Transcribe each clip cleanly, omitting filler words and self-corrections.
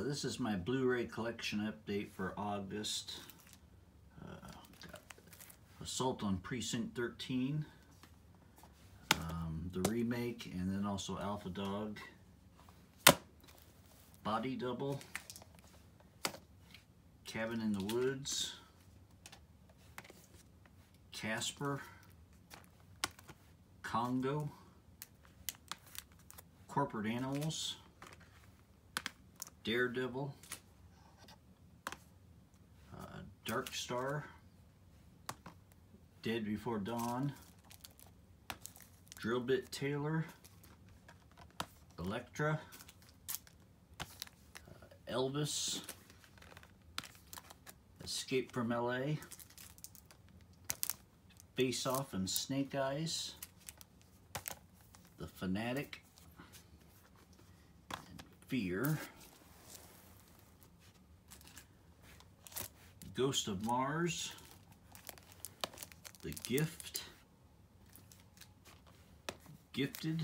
This is my Blu-ray collection update for August. Got Assault on Precinct 13, the remake, and then also Alpha Dog, Body Double, Cabin in the Woods, Casper, Congo, Corporate Animals, Daredevil, Dark Star, Dead Before Dawn, Drillbit Taylor, Elektra, Elvis, Escape from LA, Face Off and Snake Eyes, The Fanatic, and Fear, Ghost of Mars, The Gift, Gifted,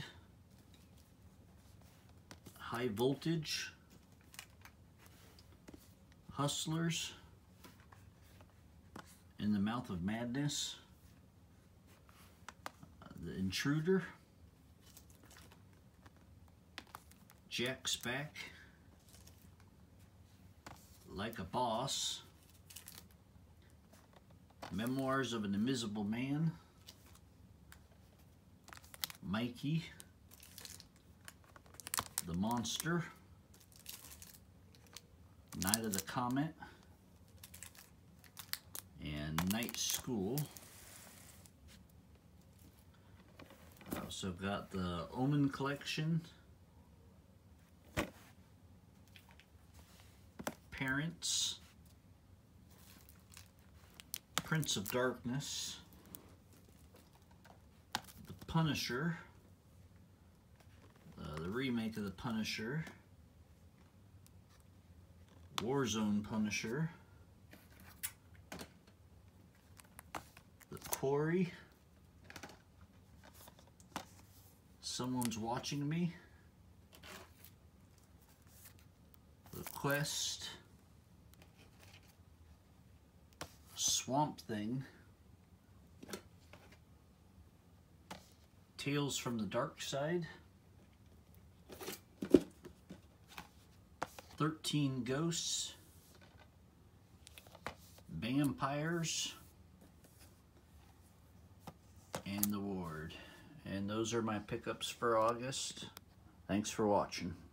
High Voltage, Hustlers, In the Mouth of Madness, The Intruder, Jack's Back, Like a Boss, Memoirs of an Invisible Man, Mikey, The Monster, Night of the Comet, and Night School. I also got the Omen collection, Parents, Prince of Darkness, The Punisher, the remake of The Punisher, Warzone Punisher, The Quarry, Someone's Watching Me, The Quest, Swamp Thing, Tales from the Dark Side, 13 Ghosts, Vampires, and The Ward. And those are my pickups for August. Thanks for watching.